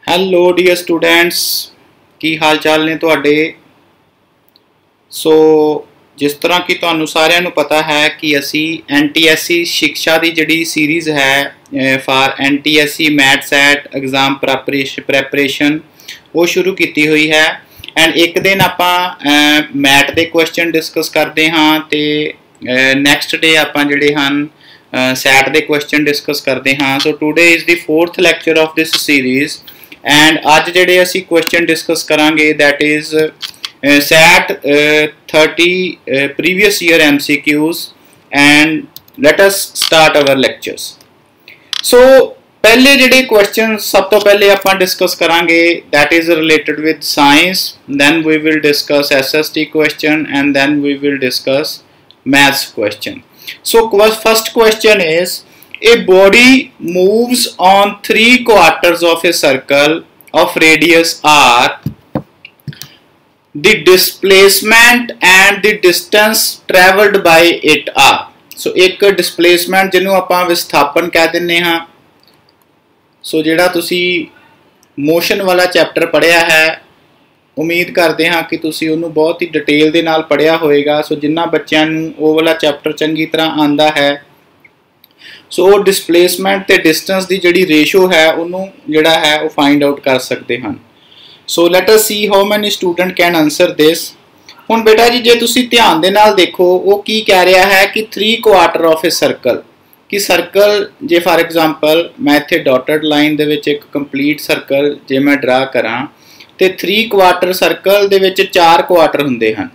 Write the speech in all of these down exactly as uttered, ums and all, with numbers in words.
Hello dear students, की हाल चाल ने तुहाडे। सो जिस तरह कि तुहानू सारिਆਂ ਨੂੰ पता है कि असी एन टी एस सी शिक्षा की जिहड़ी सीरीज़ है for N T S C math SAT exam preparation preparation वो शुरू की हुई है। एंड एक दिन आपां मैथ के क्वेश्चन डिस्कस करते हाँ तो नैक्सट डे आपां जिहड़े हन सैट के क्वेश्चन डिस्कस करते हाँ। So today is the fourth lecture of this series and अज जिहड़े असी क्वेश्चन डिस्कस करांगे that is SAT thirty previous year M C Qs and let us start our lectures. So पहले जिहड़े question सब तो पहले आपां डिस्कस करांगे that is related with science, then we will discuss S S T question and then we will discuss maths question. So first question is, a body moves on three quarters of a circle of radius r. The displacement and the distance travelled by it are. So एक displacement जिन्हों आपां विस्थापन कह दिन्ने हाँ। So जिहड़ा तुसी motion वाला चैप्टर पढ़िया है उम्मीद करते हाँ कि तुसी उन्होंने बहुत ही डिटेल दे नाल पढ़िया होएगा। सो जिन्ना बच्चों वो वाला चैप्टर चंगी तरह आंदा है सो वो डिस्प्लेसमेंट ते डिस्टेंस की जिहड़ी रेशो है उन्होंने जिहड़ा है वो फाइंड आउट कर सकते हैं। So let us see how many student can answer this. हुण बेटा जी जे तुसी ध्यान दे नाल देखो वो की कह रहा है कि three quarter of a circle कि सर्कल जे फॉर एग्जाम्पल मैं इत्थे डॉटेड लाइन दे विच एक कंप्लीट सर्कल जे मैं ड्रा करां तो थ्री क्वार्टर सर्कल दे विच चार क्वार्टर हुंदे हन,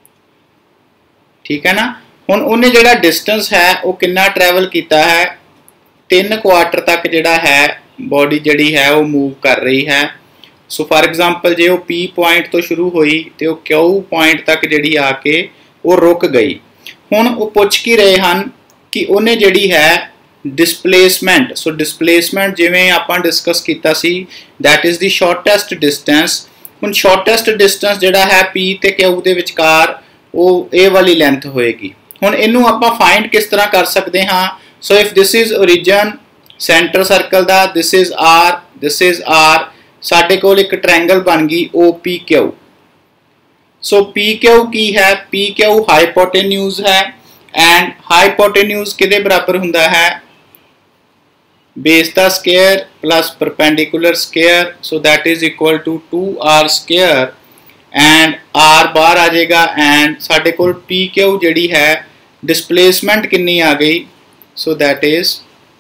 ठीक है ना। हुण उन्हें जिहड़ा डिस्टेंस है वो कितना ट्रैवल किया है, तीन क्वार्टर तक जिहड़ा है बॉडी जिहड़ी है वो मूव कर रही है। सो फॉर एग्जाम्पल जे वो पी पॉइंट तो शुरू हुई तो वो क्यू पॉइंट तक जिहड़ी आके वो रुक गई। हुण वो पुछ की रहे हैं कि उन्हें जिहड़ी है डिस्प्लेसमेंट, सो डिस्प्लेसमेंट जिवें आपां डिस्कस कीता सी that is the shortest distance. हुण शॉर्टेस्ट डिस्टेंस जिहड़ा है पी ते क्यू दे विचकार वो ए वाली लेंथ होएगी। हुण इनू आपां फाइंड किस तरह कर सकते हाँ। So if this is origin centre circle दा, this is r, this is r, साडे कोल एक ट्रायंगल बन गई O P Q. So P Q की है, पी क्यू हाइपोटेन्यूज है एंड हाइपोटेन्यूज किहदे बराबर हुंदा है, बेस दा square plus perpendicular square. So that is equal to two r square and r बाहर आ जाएगा एंड साडे कोल पी क्यू जिहड़ी है डिस्प्लेसमेंट कितनी आ गई। So that is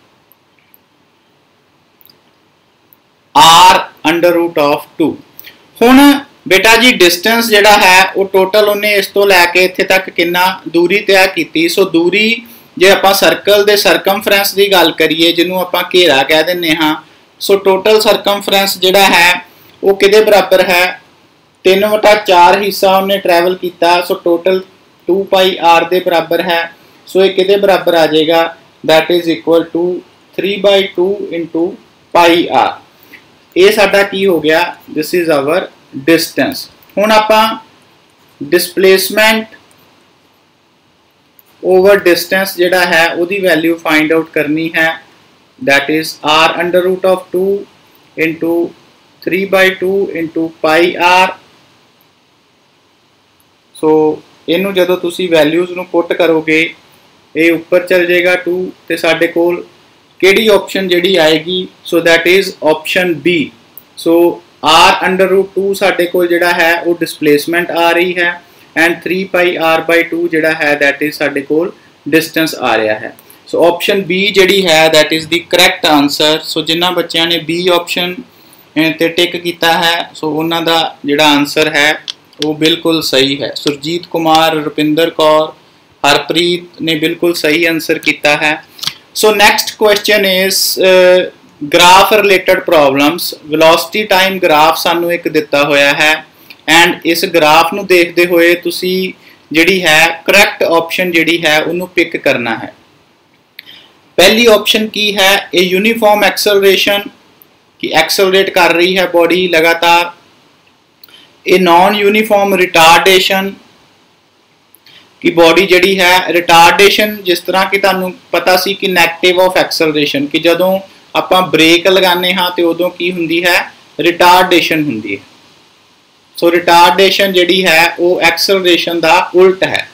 r under root of two. हुण बेटा जी डिस्टेंस जिहड़ा है वो टोटल उन्हें इस तो लैके इत्थे तक कितना दूरी तय की। सो दूरी जे आपां सर्कल दे सरकमफ्रेंस की गल करिए जिन्हों आपां घेरा कह दिंदे हाँ। सो टोटल सरकमफ्रेंस जिहड़ा है वो किहदे बराबर है, तीन वटा चार हिस्सा उन्हें ट्रैवल किया। So total two pi r दे बराबर है। सो ये किहदे बराबर आ जाएगा, that is equal to three by two into pi r. ये साडा की हो गया, दिस इज आवर डिस्टेंस। हुण आपां डिस्प्लेसमेंट ओवर डिस्टेंस जिहड़ा है उहदी वैल्यू फाइंड आउट करनी है that is r under root of two into three by two into pi r. So इनू जदों तुसी वैल्यूज़ नू पुट करोगे ये ऊपर चल जाएगा टू तो साडे कोल किहड़ी ऑप्शन जिहड़ी आएगी, so that is option B. So r under root two साडे कोल जिहड़ा है वो डिस्प्लेसमेंट आ रही है and three pi r by two जिहड़ा है दैट इज साडे कोल डिस्टेंस आ रहा है। सो ऑप्शन बी जिहड़ी है that is the correct answer. So जिन्हां बच्चों ने बी ऑप्शन ते टिक किया है सो उन्हां दा जिहड़ा आंसर है वो बिल्कुल सही है। सुरजीत कुमार, रुपिंदर कौर, हरप्रीत ने बिल्कुल सही आंसर किया है। So next question is graph related problems. Velocity time graph सानू एक दिता होया है एंड इस ग्राफ नू देखते हुए तुसी जिहड़ी है करैक्ट ऑप्शन जिहड़ी है उन्होंने पिक करना है। पहली ऑप्शन की है ए यूनीफॉर्म एक्सेलरेशन कि एक्सेलरेट कर रही है बॉडी लगातार। ए नॉन यूनीफॉर्म रिटार्डेशन कि बॉडी जिहड़ी है रिटार्डेशन जिस तरह कि तुहानू पता सी कि नैगेटिव ऑफ एक्सेलरेशन कि जदों आपां ब्रेक लगाने हाँ तो उदों की हुंदी है रिटार्डेशन हुंदी है। सो रिटार्डेशन जिहड़ी है वो एक्सेलरेशन दा उल्ट है।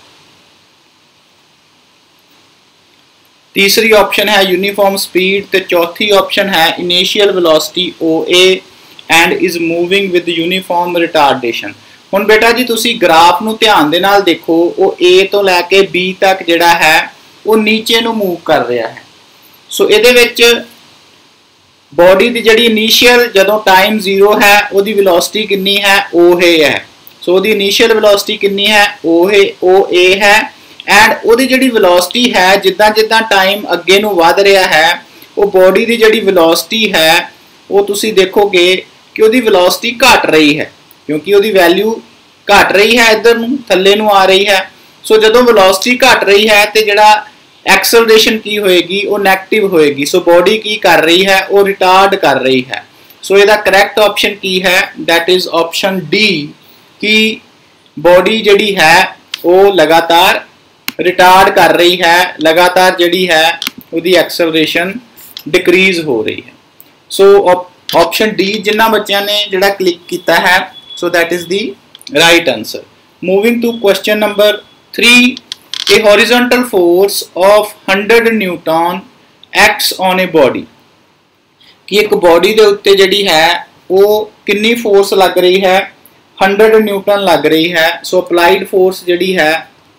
तीसरी ऑप्शन है यूनीफॉर्म स्पीड, तो चौथी ऑप्शन है initial velocity O A and is moving with uniform retardation. हुण बेटा जी तुसी ग्राफ नूं ध्यान दे नाल देखो, वो ए तो लैके बी तक जिहड़ा है वो नीचे नूं मूव कर रहा है। सो इहदे विच बॉडी की जिहड़ी इनिशियल जदों टाइम जीरो है उहदी वेलोसिटी कितनी है, ओ है। सो उहदी इनिशियल वेलोसिटी कितनी है, ओ है ओ ए है। एंड उहदी जिहड़ी वेलोसिटी है जिद्दां जिद्दां टाइम अगे नूं वध रहा है वो बॉडी की जिहड़ी वेलोसिटी है वो तुसी देखोगे कि उहदी वेलोसिटी घट रही है, क्योंकि उहदी वैल्यू घट रही है, इधर नूं थल्ले नूं आ रही है। सो जदों वेलोसिटी घट रही है तो जिहड़ा एक्सेलरेशन की होएगी वो नेगेटिव होएगी। सो बॉडी की कर रही है, वो रिटार्ड कर रही है। सो इसदा करैक्ट ऑप्शन की है, दैट इज ऑप्शन डी, कि बॉडी जिहड़ी है वो लगातार रिटार्ड कर रही है, लगातार जिहड़ी है उसदी एक्सेलरेशन डिक्रीज हो रही है। सो ऑप्शन डी जिन्ना बच्चों ने जिहड़ा क्लिक किया है, so that is the right answer. Moving to question number three, a horizontal force of one hundred newton acts on a body, कि एक बॉडी के उत्ते जिहड़ी है वो कितनी फोर्स लग रही है, one hundred न्यूटन लग रही है। सो अप्लाइड फोर्स जिहड़ी है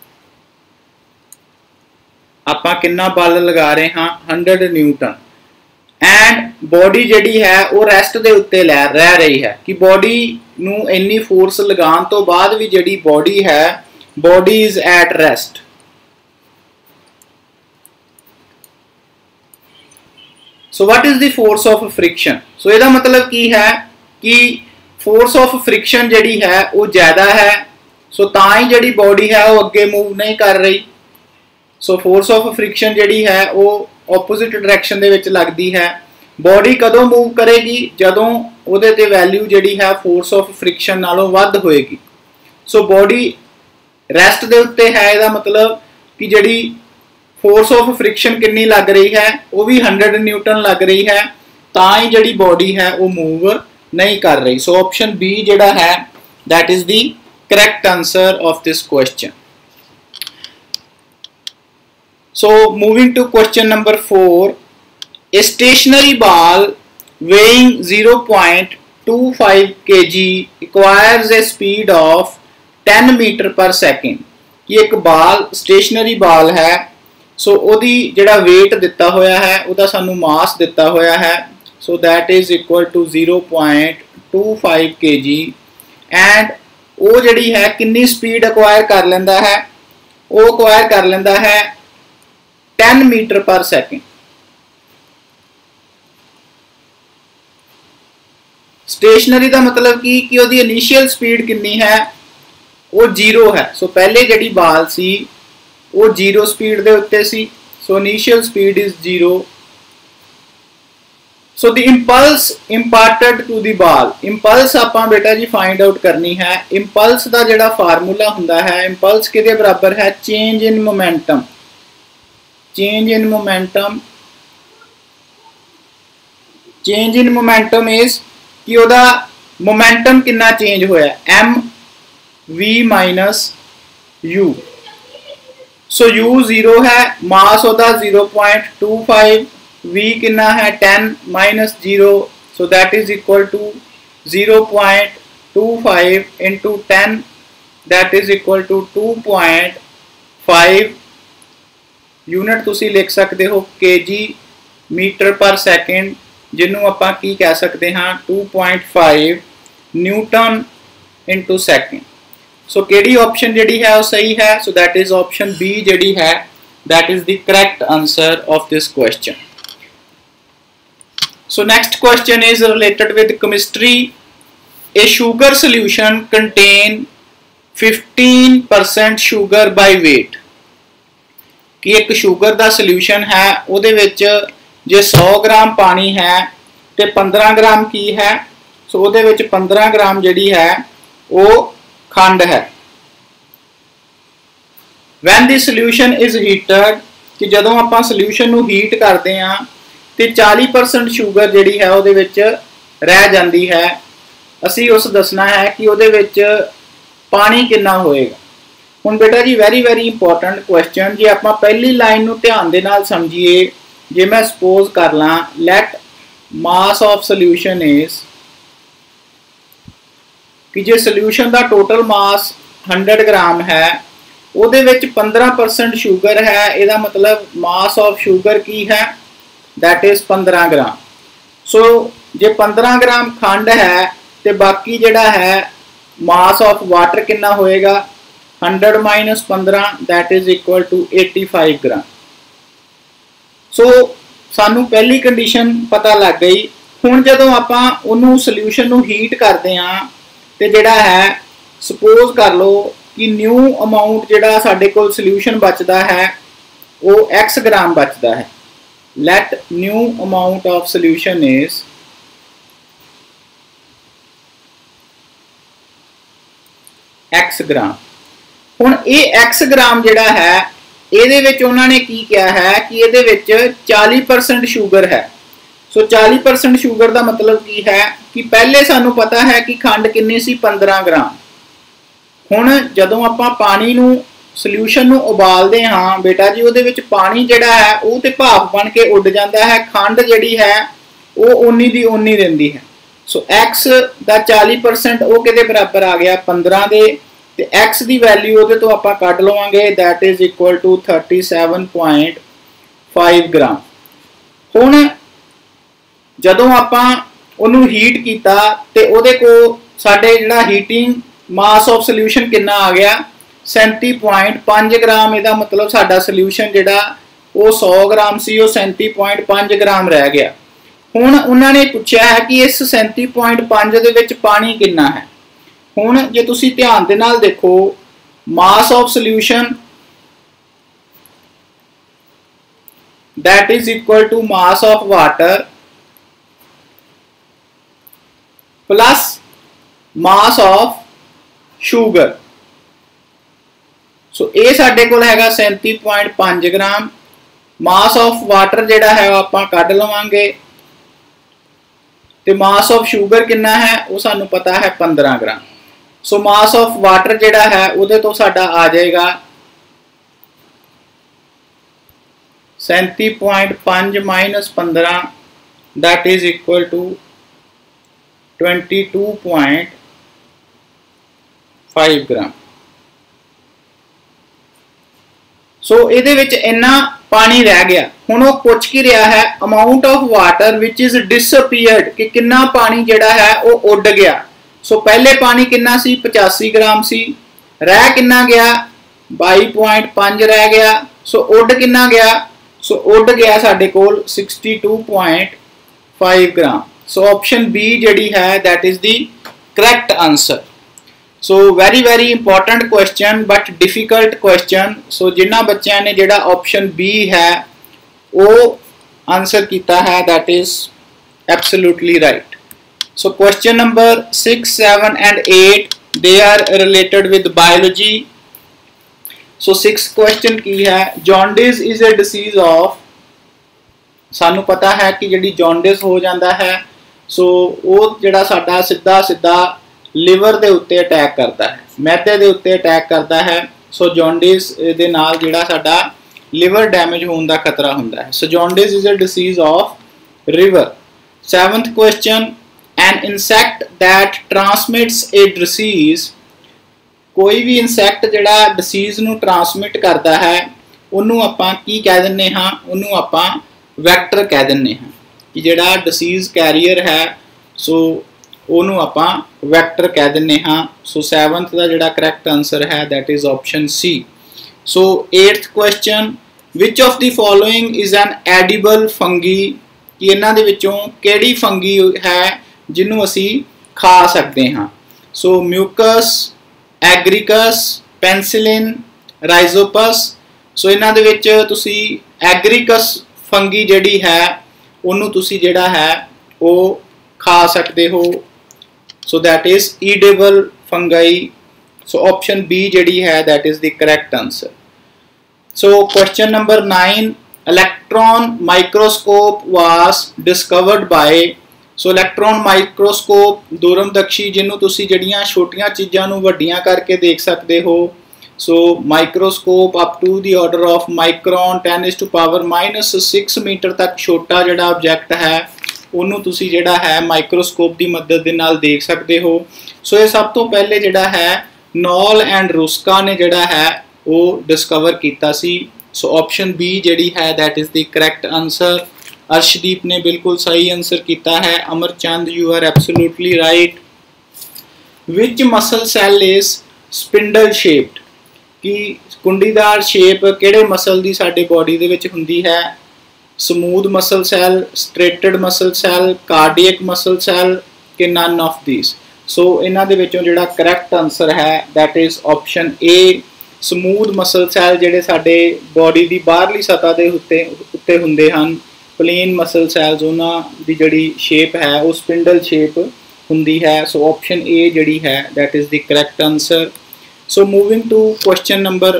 आपां कितना बल लगा रहे हाँ, one hundred newton. And body जिहड़ी है वो रेस्ट के उत्ते लै रह रही है, कि बॉडी नूं इन्नी फोर्स लगाने तो बाद भी जिहड़ी बॉडी है, body is at rest. So what is the force of friction. So इसका मतलब की है कि फोर्स ऑफ फ्रिक्शन जिहड़ी है वो ज्यादा है, सो तां ही जिहड़ी बॉडी है वो अगे मूव नहीं कर रही। सो फोर्स ऑफ फ्रिक्शन जिहड़ी है वो ऑपोजिट डायरैक्शन दे विच लगदी है। बॉडी कदों मूव करेगी, जदों उहदे ते वैल्यू जिहड़ी है फोर्स ऑफ फ्रिक्शन नालों वध होएगी। सो बॉडी रेस्ट दे उत्ते है, इसदा मतलब कि जिहड़ी फोर्स ऑफ फ्रिक्शन कितनी लग रही है, वो भी one hundred न्यूटन लग रही है, तां ही जिहड़ी बॉडी है वो मूव नहीं कर रही। सो ऑप्शन बी जिहड़ा है that is the correct answer of this question. So moving to question number four, a stationary ball weighing zero point two five kilograms acquires a speed of ten metre per second, कि एक बाल stationery बाल है। सो ओदी जिहड़ा wait दिता होया है, उहदा सानू मास दिता होया है, so that is equal to zero point two five kilograms। And वो जिहड़ी है कितनी स्पीड एक्वायर कर लेंदा है, वो एक्वायर कर लेंदा है ten metre per second. Stationary का मतलब की कि उसकी इनिशियल स्पीड कितनी है, वो जीरो है। सो पहले जिहड़ी बाल सी वो जीरो स्पीड के उत्ते सी, so initial speed is zero. So the impulse imparted to the ball, impulse आपां बेटा जी फाइंड आउट करनी है। इंपल्स का जिहड़ा फार्मूला हुंदा है, इंपल्स किहदे बराबर है, change in momentum. Change in momentum, change in momentum is कि उहदा मोमेंटम कितना चेंज होया, M V minus U. So U zero है, मास होता zero point two five, V कितना है ten minus zero, so that is equal to zero point two five into ten, that is equal to two point five। Unit तुसी लिख सकते हो KG metre per second, जिन्हों आपां की कह सकते हाँ two point five newton into second. So केड़ी ऑप्शन जिहड़ी है वो सही है, so that is option B जिहड़ी है that is the correct answer of this question. So next question is related with chemistry. A sugar solution contain fifteen percent sugar by weight, कि एक शुगर का सोल्यूशन है उहदे विच जे सौ ग्राम पानी है तो पंद्रह ग्राम की है, सो उहदे विच पंद्रह ग्राम जिहड़ी है वो खंड है। When the solution is heated, कि जदों आपां सोल्यूशन नूं हीट करते हैं तो चालीस परसेंट शुगर जिहड़ी है उहदे विच रह जाती है, असी उस दसना है कि उहदे विच पानी कितना होएगा। हुण बेटा जी वैरी वैरी इंपॉर्टेंट क्वेश्चन, जे आपां पहली लाइन नूं ध्यान दे नाल समझीए, जे मैं सपोज कर ला let mass of solution is कि जे सोल्यूशन का टोटल मास हंड्रड ग्राम है, उहदे विच पंद्रह परसेंट शुगर है, इहदा मतलब मास ऑफ शुगर की है दैट इज पंद्रह ग्राम। सो जे पंद्रह ग्राम खंड है तो बाकी जिहड़ा है मास ऑफ वाटर कितना होएगा, हंड्रड माइनस पंद्रह that is equal to eighty five gram. So सानू पहली कंडीशन पता लग गई। हुण जदों आपां उहनूं सोल्यूशन नूं हीट करदे हां ते जिहड़ा है सपोज कर लो कि न्यू अमाउंट जिहड़ा साडे कोल सोल्यूशन बचदा है वो एक्स ग्राम बचदा है। Let new amount of solution is X gram. हुण ये एक्स ग्राम जिहड़ा है इहदे विच उन्हां ने की किया है कि इहदे विच चालीस परसेंट शुगर है। सो चालीस परसेंट शुगर का मतलब की है कि पहले सानू पता है कि खंड कितनी सी पंद्रह ग्राम। हुण जदों आपां पानी नूं सोल्यूशन नूं उबालदे हां बेटा जी, उहदे विच पानी जिहड़ा है वो ते भाप बन के उड़ जाता है, खंड जिहड़ी है वो उन्नी दी उन्नी रहिंदी है। सो एक्स दा चालीस परसेंट वो किहदे बराबर आ गया पंद्रह दे, ते एक्स दी वैल्यू उहदे तो आपां कढ लवांगे that is equal to thirty seven point five gram. हुण जदों आपां उहनूं हीट कीता ते उहदे को साडे जिहड़ा हीटिंग मास ऑफ सोल्यूशन कितना आ गया सैंती पॉइंट पाँच ग्राम। इहदा मतलब साडा सोल्यूशन जिहड़ा वो सौ ग्राम सी, वो सैंती पॉइंट पाँच ग्राम रह गया। हुण उन्हां ने पुछया है कि इस सैंती पॉइंट पाँच दे विच पानी कितना है। हुण जे तुसीं ध्यान दे नाल देखो mass of solution that is equal to mass of water plus mass of sugar. So ये साडे कोल हैगा सैंती पॉइंट पाँच ग्राम। मास ऑफ वाटर जिहड़ा है आपां कढ लवांगे ते मास ऑफ शुगर कितना है वो सानू पता है पंद्रह ग्राम। सो मास ऑफ वाटर जिहड़ा है उहदे तो साडा आ जाएगा सैंती पॉइंट पाँच माइनस पंद्रह that is equal to twenty two point five gram. So इहदे विच इन्ना पानी रह गया। हुण वो पुछ की रहा है amount of water which is disappeared कि कितना पानी जिहड़ा है वो उड़ गया। सो पहले पानी कितना सी पचासी ग्राम सी, रह कितना गया बाई पॉइंट पाँच रह गया। सो उड़ कितना गया, सो उड़ गया साडे कोल sixty two point five gram. So option B जिहड़ी है that is the correct answer. So very very important question but difficult question. So जिन्हां बच्चों ने जिहड़ा ऑप्शन बी है वो आंसर किया है that is absolutely right. So question number six seven and eight they are related with biology. So six question की है jaundice is a disease of, सानू पता है कि जिहड़ी जॉन्डिस हो जाता है सो वो जिहड़ा साडा सीधा सीधा लिवर दे उत्ते अटैक करता है, मैदे दे उत्ते अटैक करता है। सो जॉन्डिस दे नाल जिहड़ा साडा लिवर डैमेज होने का खतरा हुंदा है। So jaundice is a disease of liver. Seventh question an insect that transmits a disease, कोई भी इंसैक्ट जिहड़ा डिसीज नूं ट्रांसमिट करता है उन्होंने आपां की कह दिंदे हां, उन्होंने आपां वैक्टर कह दिंदे हां कि जिहड़ा डिसीज कैरियर है सो उन्होंने आपां वैक्टर कह दिंदे हां। सो सैवंथ का जिहड़ा करैक्ट आंसर है that is option C. So eighth question which of the following is an edible fungi, कि इन्हां दे विचों किहड़ी फंगी है जिन्हों असी खा सकते हाँ। So mucus, Agaricus, penicillin, Rhizopus. सो इन्हां दे विच तुसी एग्रीकस फंगी जिहड़ी है उन्होंने तुसी जिहड़ा है वो खा सकते हो। So that is edible fungi. So option B जिहड़ी है that is the correct answer. So question number nine electron microscope was discovered by, so electron microscope, दूरमदर्शी जिन्हों तुसी जड़ियां छोटियां चीज़ों नूं वड्डियां करके देख सकते हो। So microscope up to the order of micron ten is to power minus six metre तक छोटा जिहड़ा ऑब्जैक्ट है उन्होंने तुसी जिहड़ा है माइक्रोस्कोप की मदद दे नाल देख सकते हो। सो ये सब तो पहले जिहड़ा है नॉल एंड रुस्का ने जिहड़ा है वो डिस्कवर किया सी। सो ऑप्शन बी जिहड़ी है that is the correct answer. Arshdeep ने बिल्कुल सही आंसर किया है। Amarchand you are absolutely right. Which muscle cell is spindle shaped, कि कुंडीदार शेप किहड़े मसल की साडे बॉडी दे विच हुंदी है? Smooth muscle cell, striated muscle cell, cardiac muscle cell कि नन ऑफ दीज। सो इन्हां दे विचों जिहड़ा करैक्ट आंसर है that is option A. Smooth muscle cell जिहड़े साडे बॉडी की बाहरली सतह के उत्ते उत्ते हुंदे हन। प्लेन मसल सैल्स उन्हां दी जिहड़ी शेप है वो स्पिंडल शेप हुंदी है। सो ऑप्शन ए जिहड़ी है that is the correct answer. So moving to question number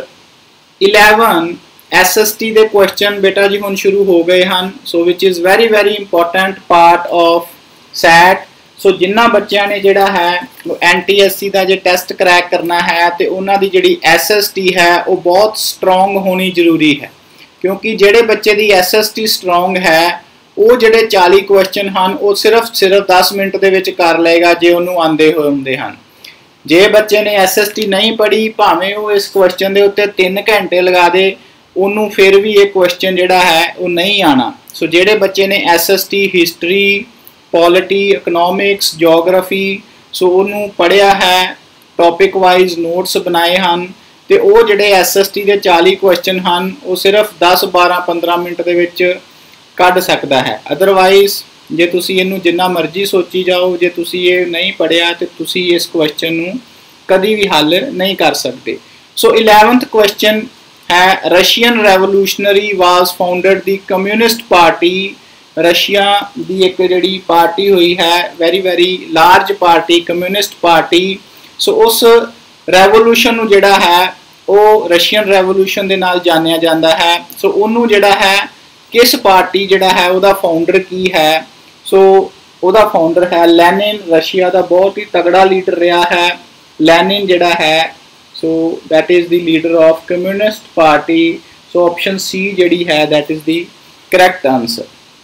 eleven, S S T के क्वेश्चन बेटा जी हुण शुरू हो गए हैं। So which is very very important part of set. So जिन्ना बच्चों ने जिहड़ा है एन टी एस सी का जो टेस्ट क्रैक करना है तो उन्होंने जिहड़ी एस एस टी है वो बहुत स्ट्रोंग होनी जरूरी है, क्योंकि जिहड़े बच्चे की एस एस टी स्ट्रोंग है वो जिहड़े चालीस क्वेश्चन हैं वो सिर्फ सिर्फ दस मिनट के विच कर लेगा जे उन्होंने आंदे होए हुंदे हन। जे बच्चे ने एस एस टी नहीं पढ़ी भावें वो इस क्वेश्चन के उत्ते तीन घंटे लगा दे उन्होंने फिर भी ये क्वेश्चन जिहड़ा है वो नहीं आना। सो जिहड़े बच्चे ने S S T history, polity, economics, geography so उन्होंने पढ़िया है, टॉपिक वाइज नोट्स बनाए हैं तो वो जिहड़े एस एस टी के चालीस क्वेश्चन हैं वो सिर्फ दस बारह पंद्रह मिनट के विच कढ़ सकता है। अदरवाइज जे तुसी इनू जिन्ना मर्जी सोची जाओ, जे तुसी ये नहीं पढ़िया तो तुसी इस क्वेश्चन नू कभी भी हल नहीं कर सकते। सो इलेवंथ क्वेश्चन है Russian revolutionary was founded the communist party. Russia की एक जिहड़ी पार्टी हुई है very very large party communist party. So उस रेवोल्यूशन नू जिहड़ा है वो रशियन रेवोल्यूशन दे नाल जानिया जाता है। सो उन्होंने जिहड़ा है किस पार्टी जिहड़ा है उहदा फाउंडर की है? सो उहदा फाउंडर है लेनिन। रशिया का बहुत ही तगड़ा लीडर रहा है लेनिन जिहड़ा है। So that is the leader of communist party. So option C जिहड़ी है that is the correct answer.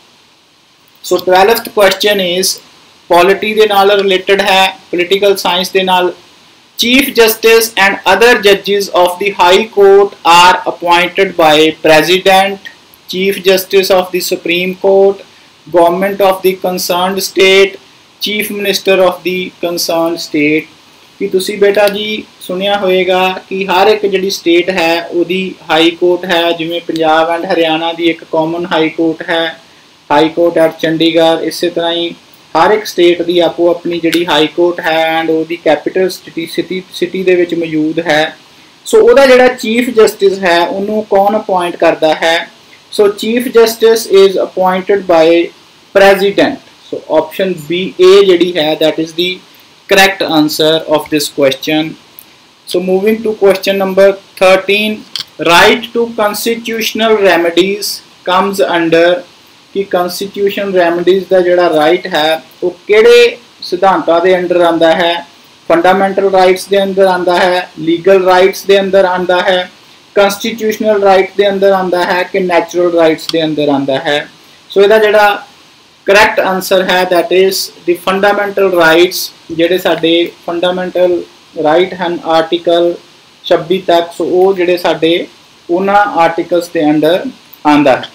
So twelfth question is polity दे नाल रिलेटेड है, पोलिटिकल साइंस दे नाल। चीफ जस्टिस एंड अदर जजिज of the high court are appointed by president, chief justice of the supreme court, government of the concerned state, chief minister of the concerned state. कि तुसी बेटा जी सुनिया होएगा कि हर एक जिहड़ी स्टेट है उहदी हाई कोर्ट है, जिवें पंजाब एंड हरियाणा की एक कॉमन हाई कोर्ट है, हाई कोर्ट एट चंडीगढ़। इस तरह ही हर एक स्टेट की आपो अपनी जिहड़ी हाई कोर्ट है एंड उहदी कैपिटल सिटी सिटी सिटी दे विच मौजूद है। सो उहदा जिहड़ा चीफ जस्टिस है उन्होंने कौन अपॉइंट करता है? So chief justice is appointed by president. So option B A जिहड़ी है that is the correct answer of this question. So moving to question number thirteen, right to constitutional remedies comes under कि constitutional remedies का जिहड़ा right है वो किहड़े सिद्धांतां दे under आंदा है? Fundamental rights दे अंदर आंदा है, लीगल राइट्स दे अंदर आंदा है, constitutional राइट दे अंदर आंदा है कि नेचुरल राइट्स दे अंदर आंदा है? सो इहदा जिहड़ा करैक्ट आंसर है that is the fundamental rights. जिहड़े साडे फंडामेंटल राइट हैं आर्टिकल छब्बीस तक, सो वो जिहड़े साडे उन्हां आर्टिकल्स के अंडर आंदा है।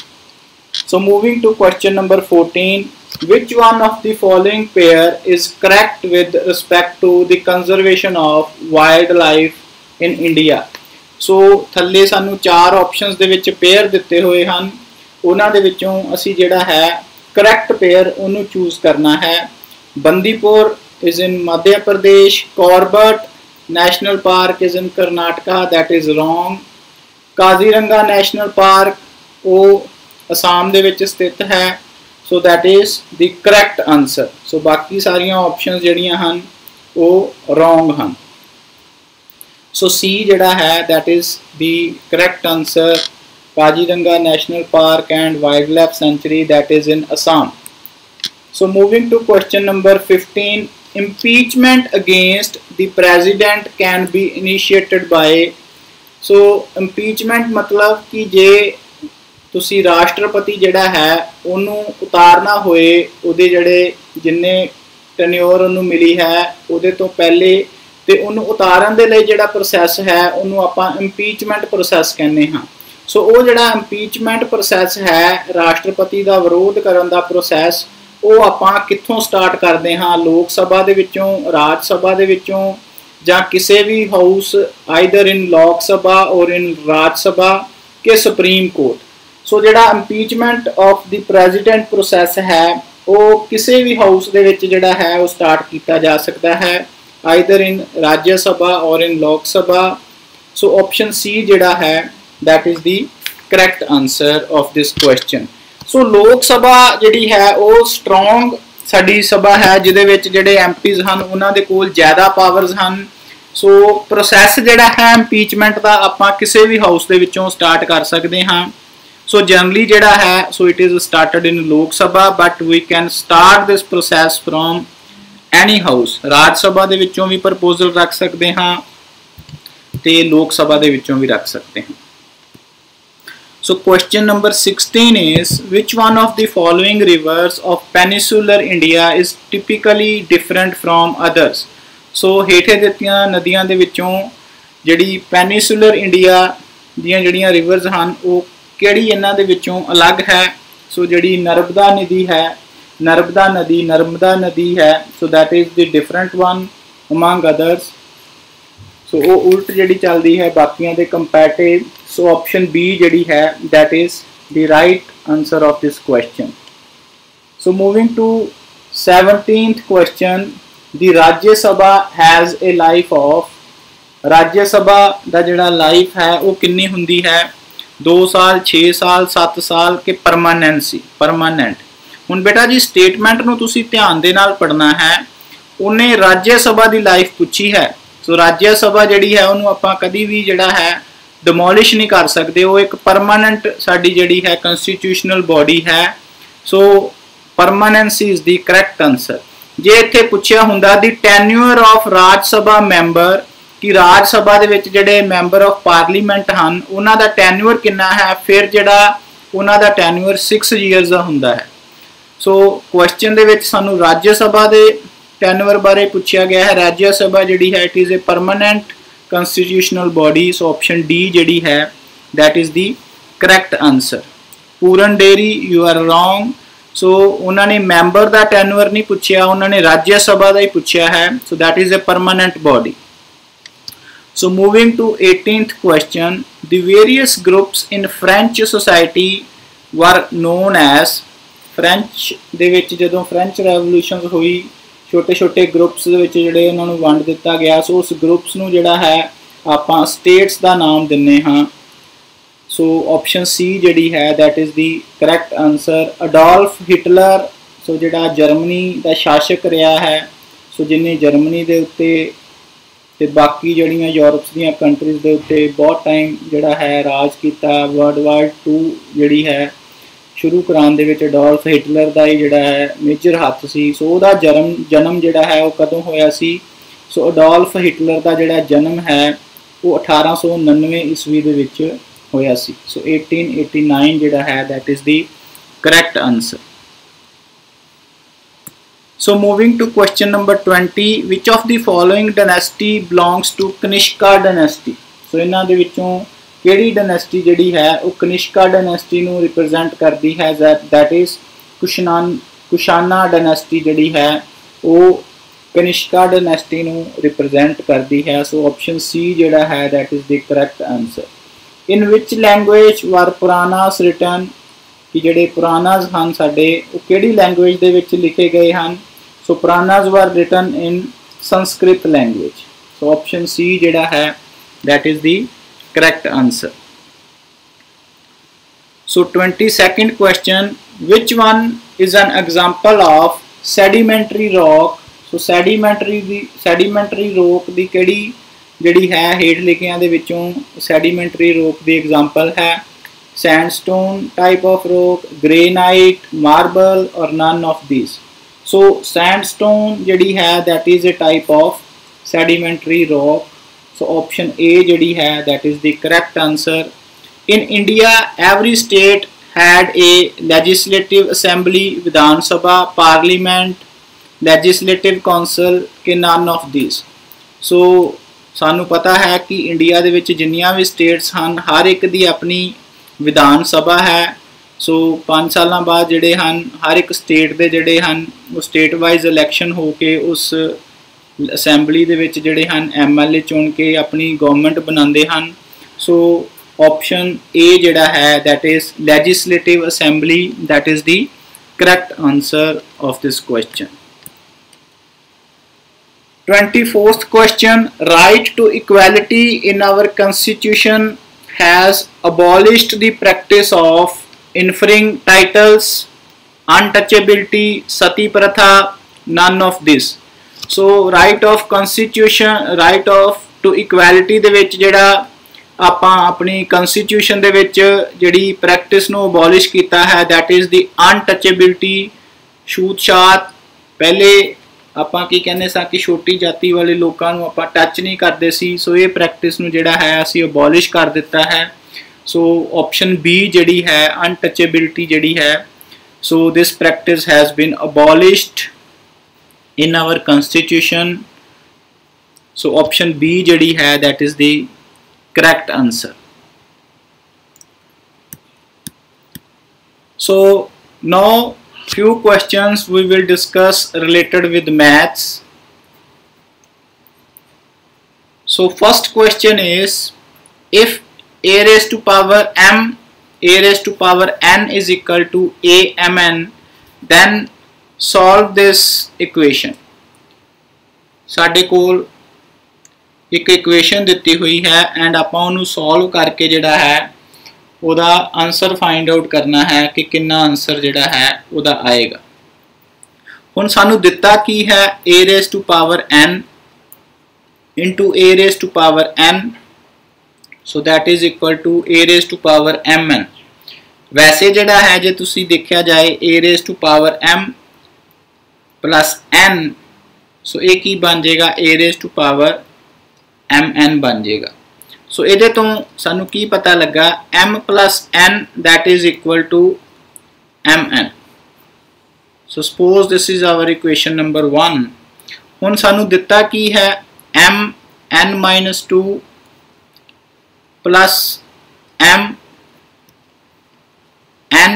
So moving to question number fourteen, which one of the following pair is correct with respect to the conservation of wild life in India? So थल्ले सानू चार ऑप्शंस दे विच पेयर दिते हुए हैं, उन्हां दे विचों असीं जिहड़ा है करैक्ट पेयर उन्होंने चूज करना है। Bandipur is in Madhya Pradesh, Corbett National Park is in Karnataka that is wrong, Kaziranga National Park वो असम दे विच स्थित है so that is the correct answer. सो बाकी सारिया ऑप्शन जिहड़ियां हन वो रॉन्ग हैं। सो सी जिहड़ा है that is the correct answer, Kaziranga National Park and wild life sanctuary that is in Assam. So moving to question number fifteen, impeachment against the president can be initiated by, so impeachment मतलब कि जे ਤੁਸੀਂ ਰਾਸ਼ਟਰਪਤੀ ਜਿਹੜਾ ਹੈ ਉਹਨੂੰ ਉਤਾਰਨਾ ਹੋਏ, ਉਹਦੇ ਜਿਹੜੇ ਜਿੰਨੇ ਟੈਨਿਓਰ ਉਹਨੂੰ ਮਿਲੀ ਹੈ ਉਹਦੇ ਤੋਂ ਪਹਿਲੇ, ਤੇ ਉਹਨੂੰ ਉਤਾਰਨ ਦੇ ਲਈ ਜਿਹੜਾ ਪ੍ਰੋਸੈਸ ਹੈ ਉਹਨੂੰ ਆਪਾਂ ਇੰਪੀਚਮੈਂਟ ਪ੍ਰੋਸੈਸ ਕਹਿੰਦੇ ਹਾਂ। ਸੋ ਉਹ ਜਿਹੜਾ ਇੰਪੀਚਮੈਂਟ ਪ੍ਰੋਸੈਸ ਹੈ, ਰਾਸ਼ਟਰਪਤੀ ਦਾ ਵਿਰੋਧ ਕਰਨ ਦਾ ਪ੍ਰੋਸੈਸ, ਉਹ ਆਪਾਂ ਕਿੱਥੋਂ ਸਟਾਰਟ ਕਰਦੇ ਹਾਂ? ਲੋਕ ਸਭਾ ਦੇ ਵਿੱਚੋਂ, ਰਾਜ ਸਭਾ ਦੇ ਵਿੱਚੋਂ, ਜਾਂ ਕਿਸੇ ਵੀ ਹਾਊਸ, ਆਈਦਰ ਇਨ ਲੋਕ ਸਭਾ ਔਰ ਇਨ ਰਾਜ ਸਭਾ ਕੇ ਸੁਪਰੀਮ ਕੋਰਟ। ਸੋ ਜਿਹੜਾ impeachment of the president process ਹੈ ਉਹ ਕਿਸੇ ਵੀ ਹਾਊਸ ਦੇ ਵਿੱਚ ਜਿਹੜਾ ਹੈ ਉਹ ਸਟਾਰਟ ਕੀਤਾ ਜਾ ਸਕਦਾ ਹੈ, ਆਈਦਰ ਇਨ ਰਾਜ ਸਭਾ ਔਰ ਇਨ ਲੋਕ ਸਭਾ। ਸੋ ਆਪਸ਼ਨ ਸੀ ਜਿਹੜਾ ਹੈ that is the correct answer of this question। ਸੋ ਲੋਕ ਸਭਾ ਜਿਹੜੀ ਹੈ ਉਹ ਸਟਰੋਂਗ ਸਾਡੀ ਸਭਾ ਹੈ ਜਿਹਦੇ ਵਿੱਚ ਜਿਹੜੇ ਐਮਪੀਜ਼ ਹਨ ਉਹਨਾਂ ਦੇ ਕੋਲ ਜ਼ਿਆਦਾ ਪਾਵਰਸ ਹਨ। ਸੋ ਪ੍ਰੋਸੈਸ ਜਿਹੜਾ ਹੈ ਇੰਪੀਚਮੈਂਟ ਦਾ ਆਪਾਂ ਕਿਸੇ ਵੀ ਹਾਊਸ ਦੇ ਵਿੱਚੋਂ ਸਟਾਰਟ ਕਰ ਸਕਦੇ ਹਾਂ। ਸੋ ਜਨਰਲੀ ਜਿਹੜਾ ਹੈ so it is started in Lok Sabha, but we can start this process from any house. Rajya Sabha ਦੇ ਵਿੱਚੋਂ ਵੀ ਪ੍ਰਪੋਜ਼ਲ ਰੱਖ ਸਕਦੇ ਹਾਂ ਤੇ ਲੋਕ ਸਭਾ ਦੇ ਵਿੱਚੋਂ ਵੀ ਰੱਖ ਸਕਦੇ ਹਾਂ। So question number sixteen is, which one of the following rivers of peninsular India is typically different from others? So ਹੇਠੇ ਦਿੱਤੀਆਂ ਨਦੀਆਂ ਦੇ ਵਿੱਚੋਂ ਜਿਹੜੀ peninsular India ਦੀਆਂ ਜਿਹੜੀਆਂ ਰਿਵਰਸ ਹਨ ਉਹ ਕਿਹੜੀ ਇਹਨਾਂ ਦੇ ਵਿੱਚੋਂ ਅਲੱਗ ਹੈ? ਸੋ ਜਿਹੜੀ ਨਰਮਦਾ ਨਦੀ ਹੈ, ਨਰਮਦਾ ਨਦੀ ਨਰਮਦਾ ਨਦੀ ਹੈ, ਸੋ that is the different one among others। ਸੋ ਉਹ ਉਲਟ ਜਿਹੜੀ ਚੱਲਦੀ ਹੈ ਬਾਕੀਆਂ ਦੇ ਕੰਪੈਰੇਟਿਵ। ਸੋ ਆਪਸ਼ਨ ਬੀ ਜਿਹੜੀ ਹੈ that is the right answer of this question। So moving to seventeenth question, the Rajya Sabha has a life of, ਰਾਜ ਸਭਾ ਦਾ ਜਿਹੜਾ ਲਾਈਫ ਹੈ ਉਹ ਕਿੰਨੀ ਹੁੰਦੀ ਹੈ? ਦੋ ਸਾਲ, ਛੇ ਸਾਲ, ਸੱਤ ਸਾਲ ਕਿ ਪਰਮਾਨੈਂਸੀ, ਪਰਮਾਨੈਂਟ। ਹੁਣ ਬੇਟਾ ਜੀ ਸਟੇਟਮੈਂਟ ਨੂੰ ਤੁਸੀਂ ਧਿਆਨ ਦੇ ਨਾਲ ਪੜ੍ਹਨਾ ਹੈ। ਉਹਨੇ ਰਾਜ ਸਭਾ ਦੀ ਲਾਈਫ ਪੁੱਛੀ ਹੈ। ਸੋ ਰਾਜ ਸਭਾ ਜਿਹੜੀ ਹੈ ਉਹਨੂੰ ਆਪਾਂ ਕਦੀ ਵੀ ਜਿਹੜਾ ਹੈ ਡਿਮੋਲਿਸ਼ ਨਹੀਂ ਕਰ ਸਕਦੇ, ਉਹ ਇੱਕ ਪਰਮਾਨੈਂਟ ਸਾਡੀ ਜਿਹੜੀ ਹੈ ਕੰਸਟੀਟਿਊਸ਼ਨਲ ਬੋਡੀ ਹੈ। So permanency is the correct answer. ਜੇ ਇੱਥੇ ਪੁੱਛਿਆ ਹੁੰਦਾ the tenure of Rajya Sabha member, ਕਿ ਰਾਜ ਸਭਾ ਦੇ ਵਿੱਚ ਜਿਹੜੇ ਮੈਂਬਰ ਆਫ ਪਾਰਲੀਮੈਂਟ ਹਨ ਉਹਨਾਂ ਦਾ ਟੈਨਿਓਰ ਕਿੰਨਾ ਹੈ, ਫਿਰ ਜਿਹੜਾ ਉਹਨਾਂ ਦਾ ਟੈਨਿਓਰ ਸਿਕਸ ਈਅਰਸ ਦਾ ਹੁੰਦਾ ਹੈ। ਸੋ ਕੁਐਸਚਨ ਦੇ ਵਿੱਚ ਸਾਨੂੰ ਰਾਜ ਸਭਾ ਦੇ ਟੈਨਿਓਰ ਬਾਰੇ ਪੁੱਛਿਆ ਗਿਆ ਹੈ। ਰਾਜ ਸਭਾ ਜਿਹੜੀ ਹੈ it is a permanent constitutional body। so option D ਜਿਹੜੀ ਹੈ that is the correct answer। Puran ਡੇਰੀ you are wrong। so ਉਹਨਾਂ ਨੇ ਮੈਂਬਰ ਦਾ ਟੈਨੁਅਰ ਨਹੀਂ ਪੁੱਛਿਆ, ਉਹਨਾਂ ਨੇ ਰਾਜ ਸਭਾ ਦਾ ਹੀ ਪੁੱਛਿਆ ਹੈ। so that is a permanent body। so moving to eighteenth question, the various groups in French society were known as, French ਦੇ ਵਿੱਚ ਜਦੋਂ ਫ੍ਰੈਂਚ ਰੈਵੋਲੂਸ਼ਨ ਹੋਈ ਛੋਟੇ ਛੋਟੇ ਗਰੁੱਪਸ ਦੇ ਵਿੱਚ ਜਿਹੜੇ ਉਹਨਾਂ ਨੂੰ ਵੰਡ ਦਿੱਤਾ ਗਿਆ। ਸੋ ਉਸ ਗਰੁੱਪਸ ਨੂੰ ਜਿਹੜਾ ਹੈ ਆਪਾਂ ਸਟੇਟਸ ਦਾ ਨਾਮ ਦਿੰਦੇ ਹਾਂ। ਸੋ ਆਪਸ਼ਨ ਸੀ ਜਿਹੜੀ ਹੈ that is the correct answer। Adolf Hitler, so ਜਿਹੜਾ ਜਰਮਨੀ ਦਾ ਸ਼ਾਸਕ ਰਿਹਾ ਹੈ, ਸੋ ਜਿਹਨੇ ਜਰਮਨੀ ਦੇ ਉੱਤੇ ਤੇ ਬਾਕੀ ਜਿਹੜੀਆਂ ਯੂਰਪਸ ਦੀਆਂ ਕੰਟਰੀਜ਼ ਦੇ ਉੱਤੇ ਬਹੁਤ ਟਾਈਮ ਜਿਹੜਾ ਹੈ ਰਾਜ ਕੀਤਾ। ਵਰਲਡ ਵਾਰ ਟੂ ਜਿਹੜੀ ਹੈ ਸ਼ੁਰੂ ਕਰਾਉਣ ਦੇ ਵਿੱਚ ਅਡੋਲਫ ਹਿਟਲਰ ਦਾ ਹੀ ਜਿਹੜਾ ਹੈ ਮੇਜਰ ਹੱਥ ਸੀ। ਸੋ ਉਹਦਾ ਜਨਮ ਜਨਮ ਜਿਹੜਾ ਹੈ ਉਹ ਕਦੋਂ ਹੋਇਆ ਸੀ? ਸੋ ਅਡੋਲਫ ਹਿਟਲਰ ਦਾ ਜਿਹੜਾ ਜਨਮ ਹੈ ਉਹ ਅਠਾਰਾਂ ਸੌ ਉਣਾਨਵੇਂ ਈਸਵੀ ਦੇ ਵਿੱਚ ਹੋਇਆ ਸੀ। ਸੋ eighteen eighty-nine ਜਿਹੜਾ ਹੈ that is the correct answer। So moving to question number twenty, which of the following dynasty belongs to Kanishka dynasty? ਸੋ ਇਹਨਾਂ ਦੇ ਵਿੱਚੋਂ ਕਿਹੜੀ ਡਾਇਨੈਸਟੀ ਜਿਹੜੀ ਹੈ ਉਹ ਕਨਿਸ਼ਕਾ ਡਾਇਨੈਸਟੀ ਨੂੰ ਰਿਪਰੈਜ਼ੈਂਟ ਕਰਦੀ ਹੈ? that is Kushan Kushana dynasty ਜਿਹੜੀ ਹੈ ਉਹ ਕਨਿਸ਼ਕਾ ਡਾਇਨੈਸਟੀ ਨੂੰ ਰਿਪਰੈਜ਼ੈਂਟ ਕਰਦੀ ਹੈ। ਸੋ ਆਪਸ਼ਨ ਸੀ ਜਿਹੜਾ ਹੈ that is the correct answer। in which language were Puranas written? ਕਿ ਜਿਹੜੇ ਪੁਰਾਨਾਸ ਹਨ ਸਾਡੇ ਉਹ ਕਿਹੜੀ ਲੈਂਗੁਏਜ ਦੇ ਵਿੱਚ ਲਿਖੇ ਗਏ ਹਨ? So Puranas were written in Sanskrit language. So option C ਜਿਹੜਾ ਹੈ that is the correct answer। so twenty-second question, which one is an example of sedimentary rock? so sedimentary the sedimentary rock ਦੀ ਕਿਹੜੀ ਜਿਹੜੀ ਹੈ ਹੇਠ ਲਿਖਿਆਂ ਦੇ ਵਿੱਚੋਂ sedimentary rock ਦੀ example ਹੈ? sandstone type of rock, granite, marble or none of these? So sandstone जिहड़ी है that is a type of sedimentary rock. So option ए जिहड़ी है that is the correct answer. In India every state had a legislative assembly, Vidhan Sabha, parliament, legislative council के none of this. So सानू पता है कि India दे विच जिन्नियां भी स्टेट्स हैं हर एक दी अपनी विधान सभा है। सो पाँच साल बाद जिहड़े हन हर एक स्टेट दे जिहड़े हन वो स्टेट वाइज इलैक्शन हो के उस असैम्बली दे विच जिहड़े हन एम एल ए चुन के अपनी गवर्नमेंट बनाते हैं। सो ऑप्शन ए जिहड़ा है that is legislative assembly that is the correct answer of this question. twenty-fourth question, right to equality in our constitution has abolished the practice of inferring titles, untouchability, sati pratha, none of this. So right of constitution, right of to equality ਦੇ ਵਿੱਚ ਜਿਹੜਾ ਆਪਾਂ ਆਪਣੀ constitution ਦੇ ਵਿੱਚ ਜਿਹੜੀ practice ਨੂੰ abolish ਕੀਤਾ ਹੈ that is the untouchability। ਛੂਤ ਛਾਤ ਪਹਿਲੇ ਆਪਾਂ ਕੀ ਕਹਿੰਦੇ ਸਾਂ ਕਿ ਛੋਟੀ ਜਾਤੀ ਵਾਲੇ ਲੋਕਾਂ ਨੂੰ ਆਪਾਂ ਟੱਚ ਨਹੀਂ ਕਰਦੇ ਸੀ। ਸੋ ਇਹ ਪ੍ਰੈਕਟਿਸ ਨੂੰ ਜਿਹੜਾ ਹੈ ਅਸੀਂ ਅਬੋਲਿਸ਼ ਕਰ ਦਿੱਤਾ ਹੈ। ਸੋ ਆਪਸ਼ਨ ਬੀ ਜਿਹੜੀ ਹੈ ਅਨਟੱਚੇਬਿਲਿਟੀ ਜਿਹੜੀ ਹੈ so this practice has been abolished in our constitution. So option B ਜਿਹੜੀ ਹੈ that is the correct answer. So now few questions we will discuss related with maths. So first question is, if a raised to power m, a raised to power n is equal to a mn, then solve this equation. ਸਾਡੇ ਕੋਲ ਇੱਕ equation ਦਿੱਤੀ ਹੋਈ ਹੈ and ਆਪਾਂ ਉਹਨੂੰ solve ਕਰਕੇ ਜਿਹੜਾ ਹੈ ਉਹਦਾ ਆਨਸਰ ਫਾਈਂਡ ਆਊਟ ਕਰਨਾ ਹੈ ਕਿ ਕਿੰਨਾ ਆਨਸਰ ਜਿਹੜਾ ਹੈ ਉਹਦਾ ਆਏਗਾ। ਹੁਣ ਸਾਨੂੰ ਦਿੱਤਾ ਕੀ ਹੈ a raised to power n into a raised to power n, so that is equal to a raised to power mn। ਵੈਸੇ ਜਿਹੜਾ ਹੈ ਜੇ ਤੁਸੀਂ ਦੇਖਿਆ ਜਾਏ a raised to power m plus n, so ਇਹ ਕੀ ਬਣ ਜਾਏਗਾ a raised to power mn ਬਣ ਜਾਏਗਾ। सो ਇਹਦੇ ਤੋਂ ਸਾਨੂੰ ਕੀ ਪਤਾ ਲੱਗਾ m plus n that is equal to mn। so suppose this is our equation number one। ਹੁਣ ਸਾਨੂੰ ਦਿੱਤਾ ਕੀ ਹੈ m n minus two plus m n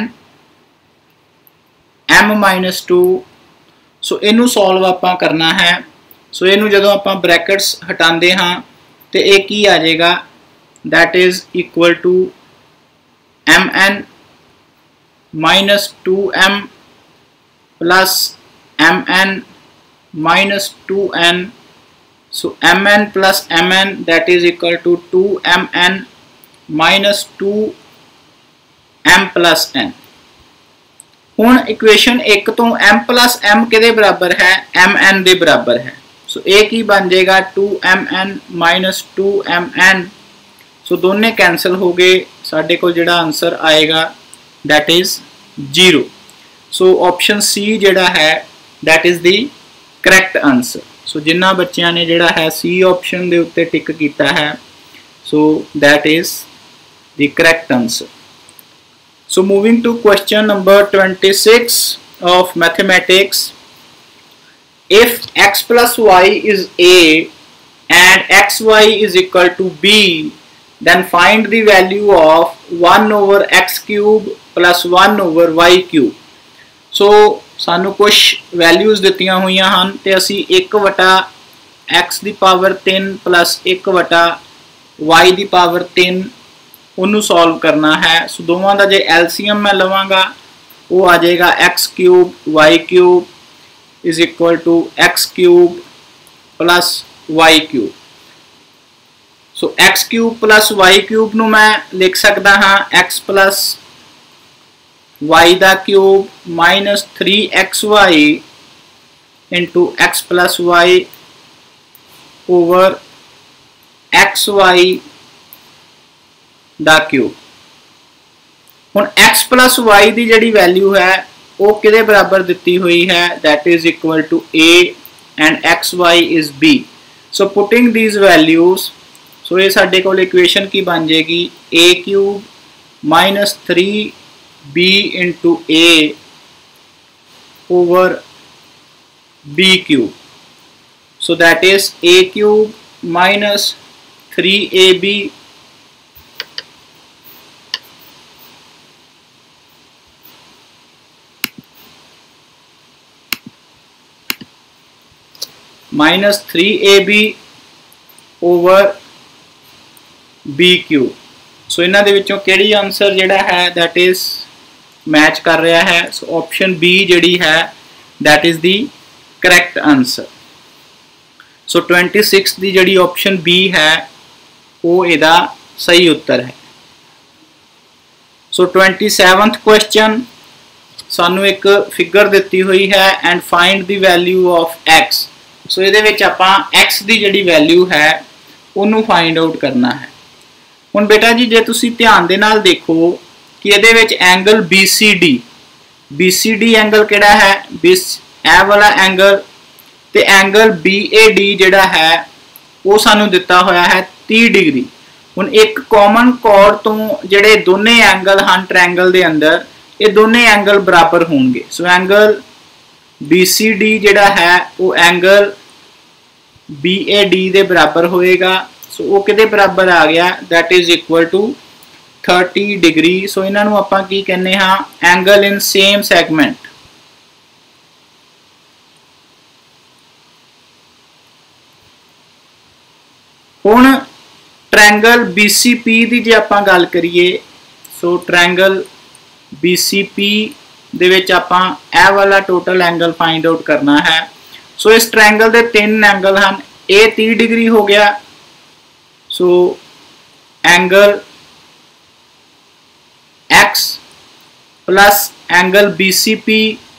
m minus two। ਸੋ ਇਹਨੂੰ ਸੋਲਵ ਆਪਾਂ ਕਰਨਾ ਹੈ। ਸੋ ਇਹਨੂੰ ਜਦੋਂ ਆਪਾਂ ਬ੍ਰੈਕਟਸ ਹਟਾਉਂਦੇ ਹਾਂ ਤੇ ਇਹ ਕੀ ਆ ਜਾਏਗਾ that is equal to mn minus two m plus mn minus two n। so mn plus mn that is equal to two mn minus two m plus n। ਹੁਣ ਇਕੁਏਸ਼ਨ ਇੱਕ ਤੋਂ m plus m ਕਿਹਦੇ ਬਰਾਬਰ ਹੈ mn ਦੇ ਬਰਾਬਰ ਹੈ। सो so, एक ही बन जाएगा two M N minus two M N. So दोनों कैंसल हो गए, साढ़े को जिहड़ा आंसर आएगा that is zero. So option C जिहड़ा है that is the correct answer. So जिन्ना बच्चों ने जिहड़ा है सी ऑप्शन दे उत्ते टिक किया है so that is the correct answer. So moving to question number twenty six of mathematics. If x plus y is a and xy is equal to b, then find the value of one over x cube plus one over y cube। so सानू कुछ values दित्तियां हुईयां हन ते असी एक वटा x दी power तीन प्लस एक वटा y दी पावर तीन उन्नू सॉल्व करना है। सो दोवां दा जे एलसीएम मैं लवांगा वो आ जाएगा x cube y cube is equal to x cube plus y cube। so x cube plus y cube ਨੂੰ ਮੈਂ ਲਿਖ ਸਕਦਾ ਹਾਂ x plus y ਦਾ cube minus three x y into x plus y over xy ਦਾ cube। ਹੁਣ x plus y ਦੀ ਜਿਹੜੀ value ਹੈ वो किहदे बराबर दिती हुई है, that is equal to a and xy is b. So putting these values, so ये साडे कोल इक्वेशन की बन जाएगी a cube minus three b into a over b cube. So that is a cube minus three a b minus three a b over b cube. So इन्हां दे विचों किहड़ी answer जिहड़ा है दैट इज मैच कर रहा है. सो option B जिहड़ी है that is the correct answer. So twenty six दी जिहड़ी ऑप्शन बी है वो इहदा सही उत्तर है. सो ट्वेंटी सैवंथ क्वेश्चन सानू एक फिगर दिती हुई है and find the value of x. So ये एक्स की जी वैल्यू है उन्होंने फाइंड आउट करना है. हुण बेटा जी जे तुसी ध्यान दे नाल देखो कि ये angle b c d b c d angle किहड़ा है, बिस ए वाला एंगल ते एंगल बी ए डी जिहड़ा है वो सानू दिता होया है तीस डिग्री. हुण एक कॉमन कॉर्ड तो जिहड़े दोने एंगल हैं ट्रायंगल दे अंदर ये दोने एंगल बराबर होणगे. सो एंगल बी सी डी जिहड़ा है वो एंगल बी ए डी दे बराबर होएगा. सो वो किहदे बराबर आ गया, that is equal to thirty degree. So इन्हां नूं आपां की कहने हाँ, एंगल इन सेम सैगमेंट. हुण ट्रायंगल बी सी पी दी जे आपां गल करिए, so triangle b c p दे विच आपां ए वाला टोटल एंगल फाइंड आउट करना है. सो इस ट्रायंगल दे तीन एंगल हैं, ए तीस डिग्री हो गया. So angle x plus angle b c p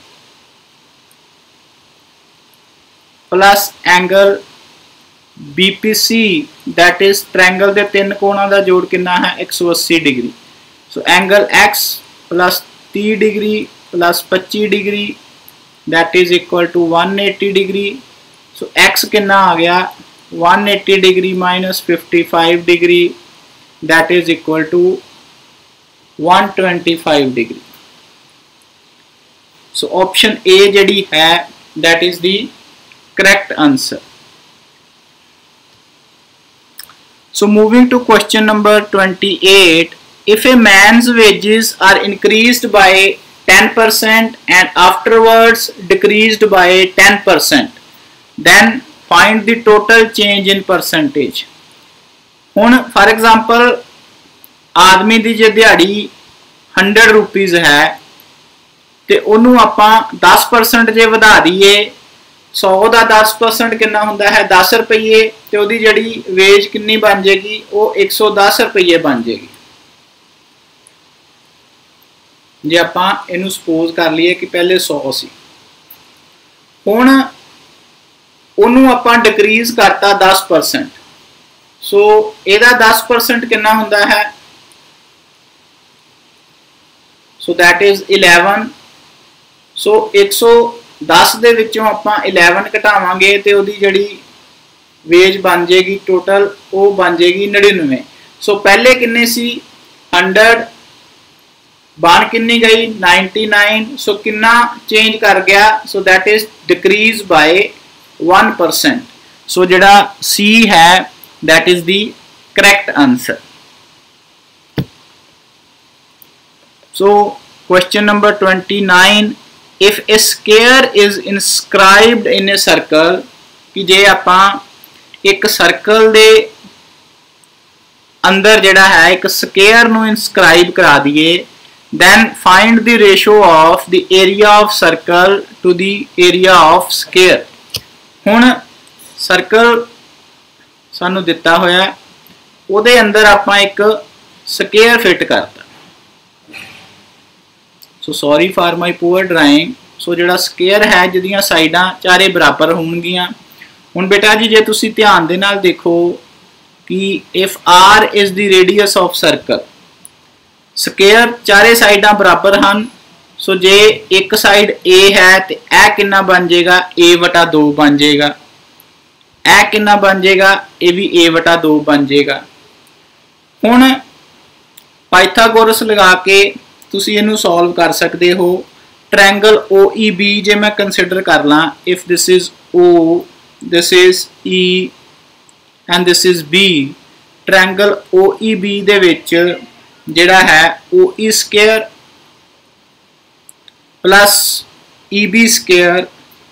plus angle b p c that is triangle दे तीन कोणां दा जोड़ कितना है एक सौ अस्सी degree. So angle x plus तीस डिग्री प्लस पच्चीस degree that is equal to one सौ अस्सी डिग्री. सो एक्स कितना आ गया वन सौ अस्सी degree minus fifty five degree that is equal to one twenty five degree. So option ए जिहड़ी है that is the correct answer. So moving to question number twenty eight. If a man's wages are increased by ten percent and afterwards decreased by ten percent, then find the total change in percentage. हुण for example आदमी की जे दिहाड़ी hundred rupees है तो उन्होंने आपां दस percent जे वधा दीए, सौ का दस परसेंट कितना होंदा है दस रुपये, तो उहदी जिहड़ी वेज कितनी बन जाएगी वो एक सौ दस रुपये बन जाएगी. जे आपां इनू सपोज कर लीए कि पहले सौ सी, हुण उन्होंने आपां डिक्रीज करता दस परसेंट. सो इहदा दस परसेंट कितना हुंदा है, so that is eleven. So एक सौ दस दे विचों आपां इलेवन घटावांगे तो उहदी जिहड़ी वेज बन जाएगी टोटल वो बन जाएगी नड़िनवे. सो पहले किन्ने सी हंड्रड, बन किन्नी गई नाइनटी नाइन. सो कितना चेंज कर गया, so that is decrease by one percent. So जिहड़ा सी है that is the correct answer. So question number twenty nine. If a square is inscribed in a circle, कि जे आपां एक सर्कल दे अंदर जिहड़ा है एक स्क्वायर नूं इंस्क्राइब करा दिए, then find the ratio of the area of circle to the area of square. हुण सर्कल सानू दिता होया उहदे अंदर आपां एक स्क्वायर फिट करता. So sorry for my poor drawing. So जिहड़ा स्क्वायर है जिहदियां साइडां चारे बराबर होणगियां. हुण बेटा जी जे तुसीं ध्यान दे नाल देखो कि if r is the radius of circle, square चारे साइडां बराबर हैं सो जे एक साइड ए है तो यह कितना बन जाएगा, ए वटा दो बन जाएगा। यह कितना बन जाएगा, ये भी ए वटा दो बन जाएगा। हुण पाइथागोरस लगा के तुसी इनू सॉल्व कर सकते हो। Triangle o e B J मैं कंसिडर कर ला, if this is o, this is e and this is b. Triangle o e b दे विच जिहड़ा है o e square plus e b square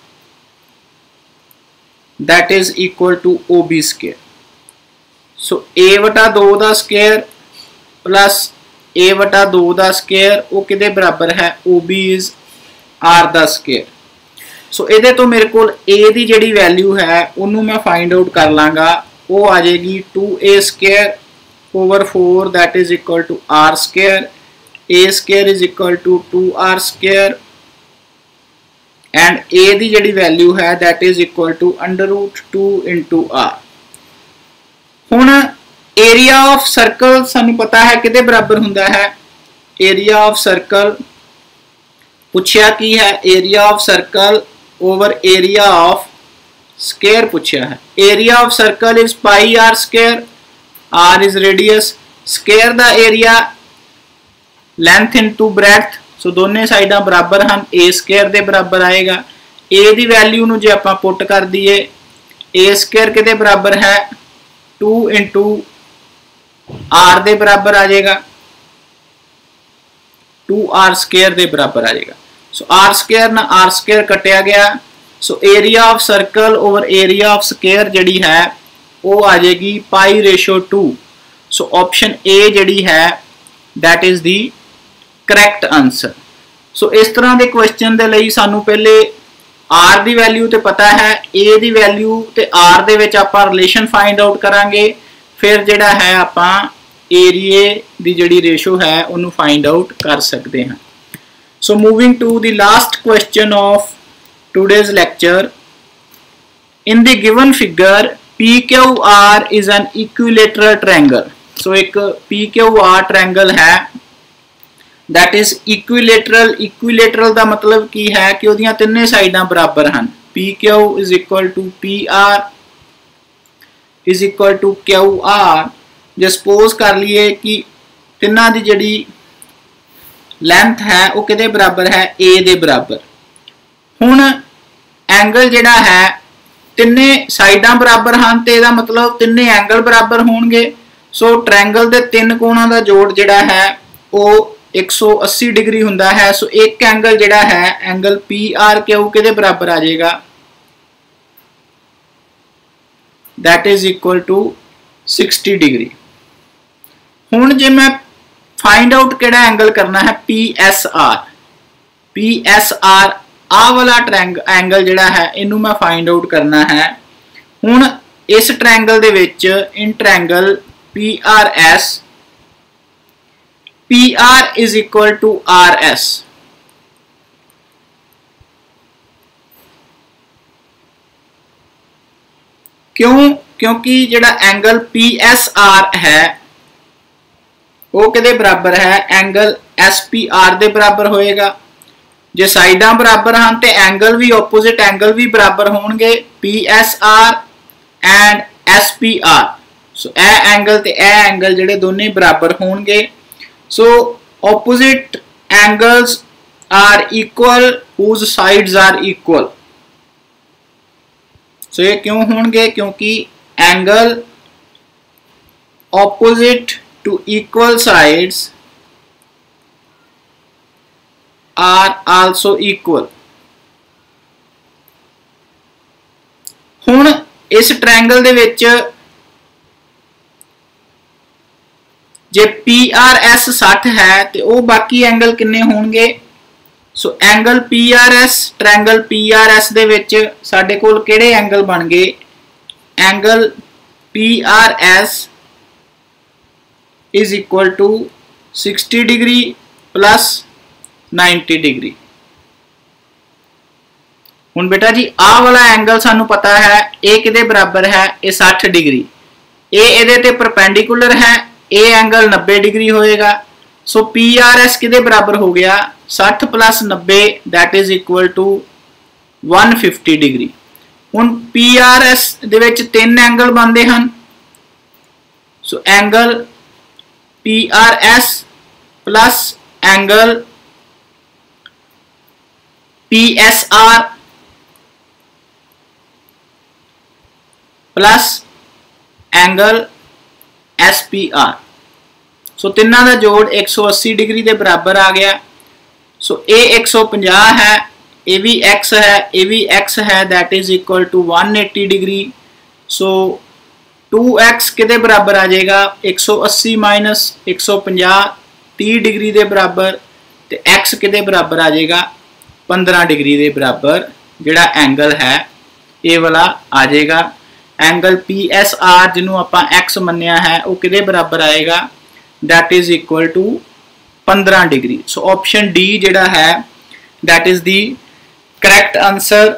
that is equal to o b square. So a वटा दो का square plus ए वटा दो का स्क्वायर वो किहदे बराबर है, ओ बी इज आर का स्क्वायर। सो ये तो मेरे को ए की जिहड़ी वैल्यू है उन्होंने मैं फाइंड आउट कर लाँगा, वो आ जाएगी two a square over four that is equal to r square. A square is equal to two r square and a की जिहड़ी वैल्यू है that is equal to under root two into r. हुण area of circle सानू पता है किहदे बराबर हुंदा है, एरिया ऑफ सर्कल पूछया की है, area of circle over area of square पूछया है। Area of circle is pi r square, r is radius, square दा area length into breadth, so दोनों साइडां बराबर हैं, ए स्क्वायर दे बराबर आएगा। ए दी वैल्यू नू जे आपां पुट कर दईए, ए स्क्वायर किहदे बराबर है, टू इंटू आर दे बराबर आ जाएगा, टू आर स्क्वायर दे बराबर आ जाएगा। सो आर स्क्वायर ना आर स्क्वायर कटिया गया। So area of circle over area of square जड़ी है वो आ जाएगी pi ratio two. So option a जड़ी है that is the correct answer. So इस तरह के क्वेश्चन के लिए सानू पहले आर की वैल्यू तो पता है, ए की वैल्यू तो आर दे विच आपां रिलेशन फाइंड आउट करांगे, फिर जिहड़ा है आपां एरिए की जिहड़ी रेशो है उन्होंने फाइंड आउट कर सकते हैं। So moving to the last question of today's lecture, in the given figure P Q R is an equilateral triangle. So एक P Q R triangle है that is equilateral। equilateral का मतलब की है कि उहदियां तिन्ने साइडां बराबर हैं। P Q is equal to P R is equal to Q R। जे सपोज कर लिए कि तिन्ना दी जिहड़ी लेंथ है वो किहदे बराबर है, A दे बराबर। हुण एंगल जिहड़ा है तिन्ने साइडां बराबर हैं तो इसका मतलब तिन्ने एंगल बराबर होणगे। सो ट्रायंगल के तीन कोणां का जोड़ जिहड़ा है वो एक सौ अस्सी डिग्री हुंदा है। सो एक एंगल जिहड़ा है एंगल पी आर क्यू किहदे बराबर आ जाएगा, that is equal to sixty degree. हुण जे मैं फाइंड आउट किहड़ा एंगल करना है, p s r. P s r आ वाला ट्रायंगल एंगल जिहड़ा है इनू मैं फाइंड आउट करना है। हुण इस ट्रायंगल दे विच in triangle p are s, p r is equal to r s. क्यों? क्योंकि जिहड़ा एंगल पी एस आर है वो किहदे बराबर है, एंगल एस पी आर दे बराबर होएगा। जे साइडां बराबर हैं तो एंगल भी ओपोजिट एंगल भी बराबर होणगे, p s r and s p r. So ए एंगल ते ए एंगल जिहड़े दोने बराबर होणगे। So opposite angles are equal whose sides are equal. So ये क्यों होणगे, क्योंकि angle opposite to equal sides are also equal. हुण इस ट्रायंगल दे विच जे पी आर एस साठ है तो वो बाकी एंगल किन्ने होणगे। सो angle p are s triangle p are s दे विच साडे कोल किहड़े एंगल बन गए, angle p are s is equal to sixty degree plus ninety degree. हुण बेटा जी आ वाला एंगल सानू पता है ए किहदे बराबर है, ए साठ डिग्री। ए इहदे ते परपेंडिकुलर है, ए एंगल नब्बे डिग्री होएगा। सो पी आर एस किहदे बराबर हो गया साठ प्लस नब्बे that is equal to one fifty degree. हुण पी आर एस दे विच तीन एंगल बनते हैं। So angle p are s plus angle p s r plus angle s p r. So तिन्ना का जोड़ एक सौ अस्सी डिग्री के बराबर आ गया। सो ए एक सौ पचास है, ए भी एक्स है, ए भी एक्स है that is equal to one eighty degree. So two x किहदे बराबर आ जाएगा एक सौ अस्सी माइनस एक सौ पचास तीस डिग्री के बराबर, तो एक्स किहदे बराबर आ जाएगा पंद्रह डिग्री के बराबर जिहड़ा एंगल है ये वाला आ जाएगा। एंगल पी एस आर जिन्हों आपां एक्स मन्निया है वो किहदे बराबर आएगा दैट इज इक्वल टू पंद्रह डिग्री। सो ऑप्शन डी जिहड़ा है that is the correct answer.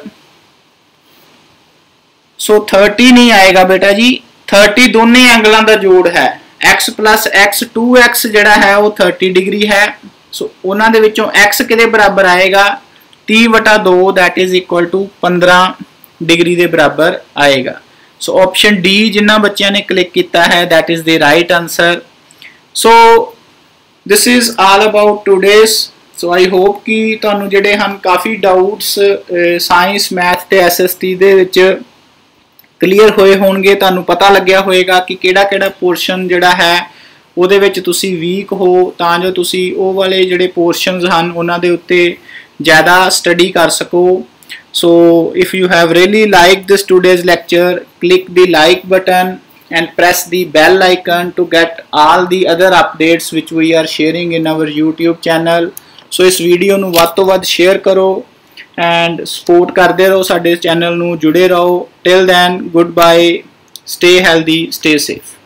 So तीस नहीं आएगा बेटा जी, तीस दोनों एंगलों का जोड़ है। x plus x two x जिहड़ा है वो तीस डिग्री है। सो उन्हां दे विचों x किहदे बराबर आएगा तीस वटा दो दैट इज इक्वल टू पंद्रह डिग्री के बराबर आएगा। सो ऑप्शन डी जिन्हां बच्चों ने क्लिक किया है that is the right answer. So this is all about today's. So I hope कि तुहानूं जिहड़े हन काफ़ी डाउट्स साइंस मैथ ते एस एस टी दे विच क्लीयर होए होणगे, तुहानूं पता लग्या होएगा कि किहड़ा किहड़ा पोर्शन जिहड़ा है ਉਹਦੇ ਵਿੱਚ ਤੁਸੀਂ ਵੀਕ ਹੋ ਤਾਂ ਜੋ ਤੁਸੀਂ ਉਹ ਵਾਲੇ ਜਿਹੜੇ ਪੋਰਸ਼ਨਸ ਹਨ ਉਹਨਾਂ ਦੇ ਉੱਤੇ ਜ਼ਿਆਦਾ ਸਟੱਡੀ ਕਰ ਸਕੋ। So if you have really liked this today's lecture, click the like button and press the bell icon to get all the other updates which we are sharing in our YouTube channel. So इस video ਨੂੰ ਵੱਧ ਤੋਂ ਵੱਧ share करो and support ਕਰਦੇ ਰਹੋ ਸਾਡੇ channel ਨੂੰ, ਜੁੜੇ ਰਹੋ। Till then, goodbye, stay healthy, stay safe.